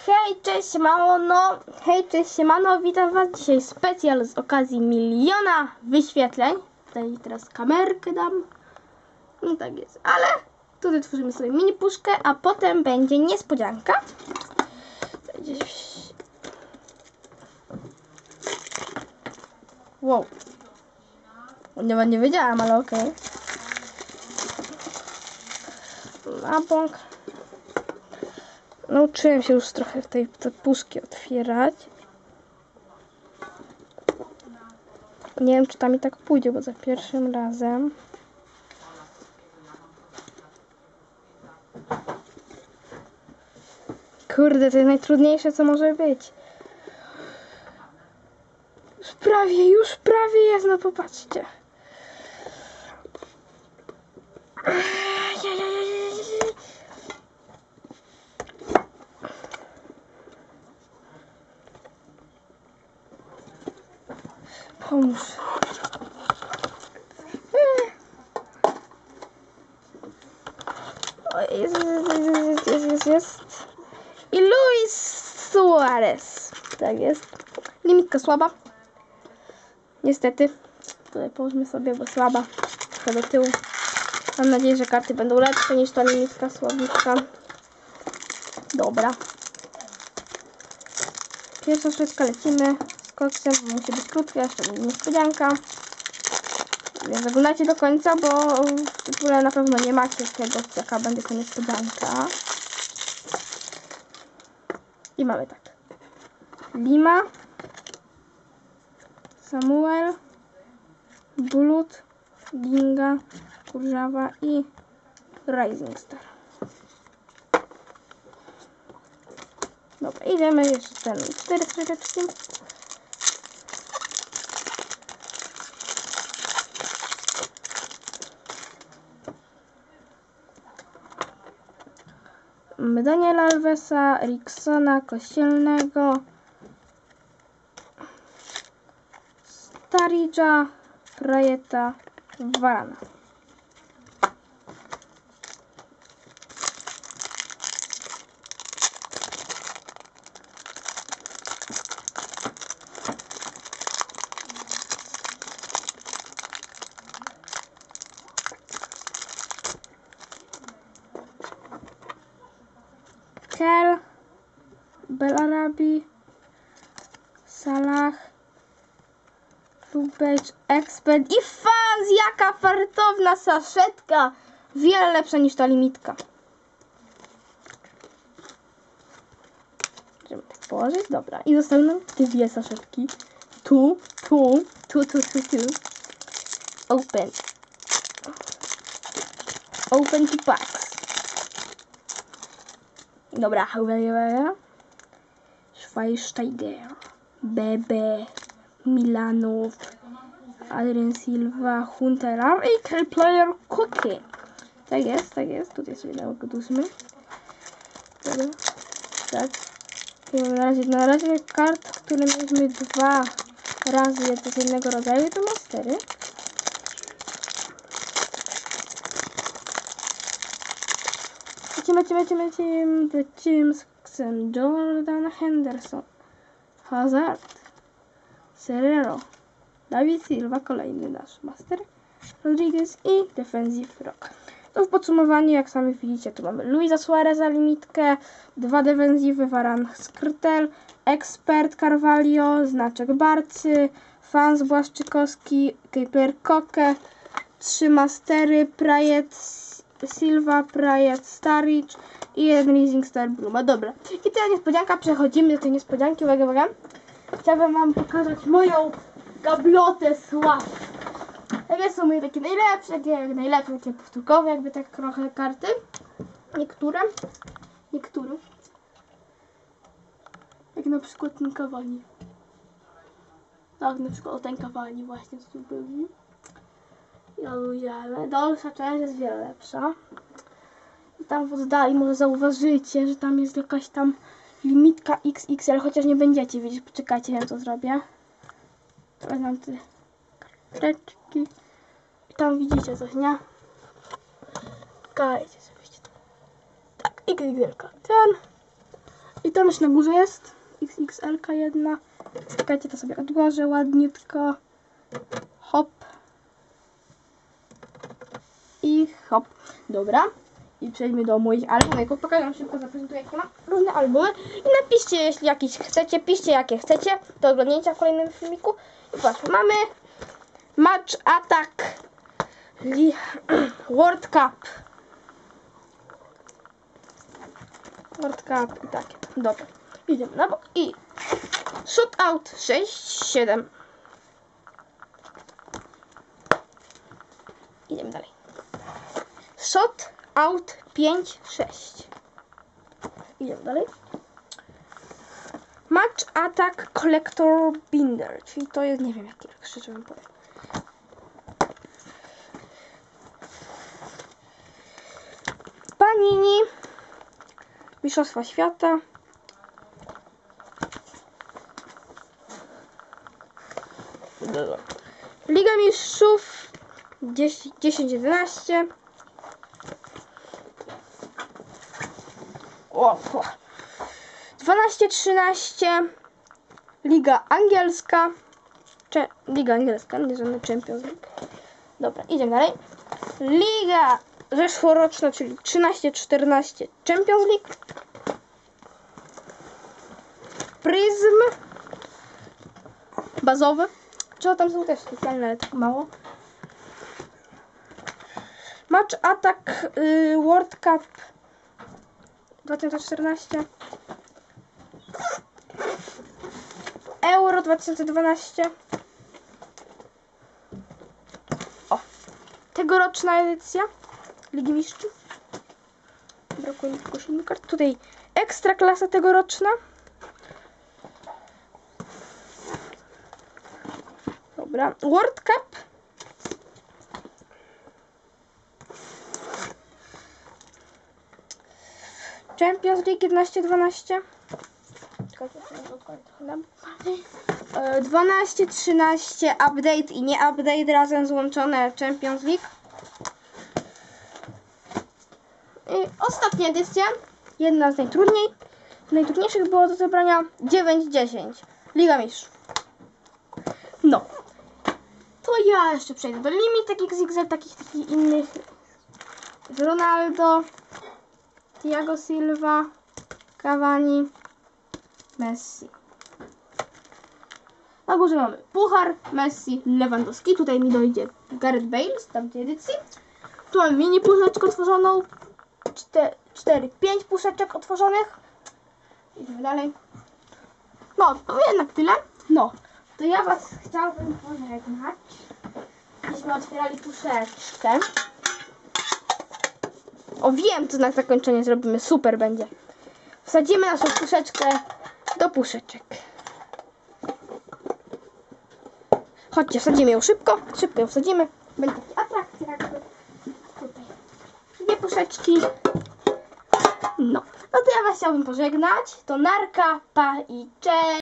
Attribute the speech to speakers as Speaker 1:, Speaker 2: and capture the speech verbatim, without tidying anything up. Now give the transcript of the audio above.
Speaker 1: Hej, cześć, siemano, hej, cześć, siemano, witam was dzisiaj specjal z okazji miliona wyświetleń. Tutaj teraz kamerkę dam, no tak jest, ale tutaj tworzymy sobie mini puszkę, a potem będzie niespodzianka. Gdzieś... Wow, nie, nie wiedziałam, ale okej. Okay. A bąk. Nauczyłem się już trochę tej te puszki otwierać. Nie wiem, czy tam mi tak pójdzie, bo za pierwszym razem. Kurde, to jest najtrudniejsze, co może być. Już prawie, już prawie jest, no popatrzcie. Pomóż. O, jest, jest, jest, jest, jest. I Luis Suarez. Tak jest. Limitka słaba. Niestety. Tutaj połóżmy sobie, bo słaba. To do tyłu. Mam nadzieję, że karty będą lepsze niż ta limitka słabiutka. Dobra. Pierwsza szybka lecimy z koksem. Musi być krótka, jeszcze będzie niespodzianka. Więc oglądajcie do końca, bo w tytule na pewno nie macie tego, jaka będzie to niespodzianka. I mamy tak. Lima, Samuel, Bulut, Ginga, Kurzawa i Rising Star. Dobra, idziemy jeszcze ten cztery troszeczki. Mamy Daniela Alvesa, Eriksona, Kościelnego, Starridge'a, Prajeta, Varana. Kel, Belarabi, Salah, Lubecz, Expert i Fans! Jaka fartowna saszetka! Wiele lepsza niż ta limitka. Możemy tak położyć, dobra. I zostały nam dwie saszetki. Tu, tu, tu, tu, tu, tu. Open. Open to packs. Dobra, uwaga. Schweinsteiger, Bebe, Milanow, Adrian Silva, Huntera i Key Player Cookie. Tak jest, tak jest. Tutaj sobie naładujmy. Dobra. Tak. Na razie, na razie kart, które mieliśmy dwa razy z jednego rodzaju, to mastery. Lecimy, lecimy, lecimy, lecimy z Ksem. Jordan Henderson, Hazard, Serrero, David Silva, kolejny nasz master, Rodriguez i Defensive Rock. To w podsumowaniu, jak sami widzicie, tu mamy Luisa Suareza limitkę, dwa defensywy, Varan Skrtel, Expert Carvalho, znaczek Barcy, Fans Błaszczykowski, Kepler Koke, trzy mastery, Prayet Silva, Prayet Starridge i jeden Rising Star Bruma. Dobra. I teraz niespodzianka, przechodzimy do tej niespodzianki. Uwaga, uwaga. Chciałabym wam pokazać moją gablotę sław. Jakie są moje takie najlepsze, takie najlepsze, takie powtórkowe, jakby tak trochę karty. Niektóre. Niektóre. Jak na przykład ten Cavani. Tak, na przykład o ten Cavani właśnie co tu był. Ja lubię. Dalsza część jest wiele lepsza. I tam w oddali może zauważycie, że tam jest jakaś tam limitka X X L, chociaż nie będziecie widzieć. Poczekajcie, wiem co zrobię. Wezmę te karteczki. I tam widzicie coś, nie? Czekajcie, żebyście tak, X X L ten. I tam Tam już na górze jest X X L jedna. Czekajcie, to sobie odłożę ładniutko. Hop. I hop. Dobra. I przejdźmy do moich albumów. Pokażę wam szybko, zaprezentuję, jakie mam różne albumy. I napiszcie, jeśli jakieś chcecie, piszcie jakie chcecie do oglądnięcia w kolejnym filmiku. I patrz, mamy Match Attack World Cup. World Cup i takie. Dobra. Idziemy na bok. I Shootout sześć siedem. Idziemy dalej. Shot Out pięć sześć. Idziemy dalej. Match Attack Collector Binder, czyli to jest, nie wiem jaki, szczerze wam powiem. Panini Mistrzostwa Świata. Liga Mistrzów dziesięć jedenaście. O, dwanaście trzynaście. Liga Angielska. Cze Liga Angielska, nie żadny Champions League. Dobra, idziemy dalej. Liga zeszłoroczna, czyli trzynaście czternaście Champions League. Prism bazowy. Czy tam są też specjalne, ale tak mało. Match Attack y, World Cup dwa tysiące czternaście. Euro dwa tysiące dwanaście. O, tegoroczna edycja Ligi Mistrzów. Brakuje mi tylko siedmiu kart. Tutaj ekstra klasa tegoroczna. Dobra, World Cup. Champions League jedenaście dwanaście. dwanaście trzynaście update i nie update razem złączone Champions League. I ostatnia edycja, jedna z najtrudniej, najtrudniejszych było do zebrania, dziewięć dziesięć Liga Mistrzów. No, to ja jeszcze przejdę do limitek X X L, takich takich innych. Ronaldo, Thiago Silva, Cavani, Messi. Na górze mamy Puchar, Messi, Lewandowski. Tutaj mi dojdzie Gareth Bale z tamtej edycji. Tu mam mini puszeczkę otworzoną. cztery pięć puszeczek otworzonych. Idziemy dalej. No, to jednak tyle. No, to ja was chciałabym pożegnać. Myśmy otwierali puszeczkę. O, wiem, co na zakończenie zrobimy. Super będzie. Wsadzimy naszą puszeczkę do puszeczek. Chodźcie, wsadzimy ją szybko. Szybko ją wsadzimy. Będzie taki atrakcja jakby. Tutaj. Dwie puszeczki. No. No to ja was chciałbym pożegnać. To narka, pa i cześć.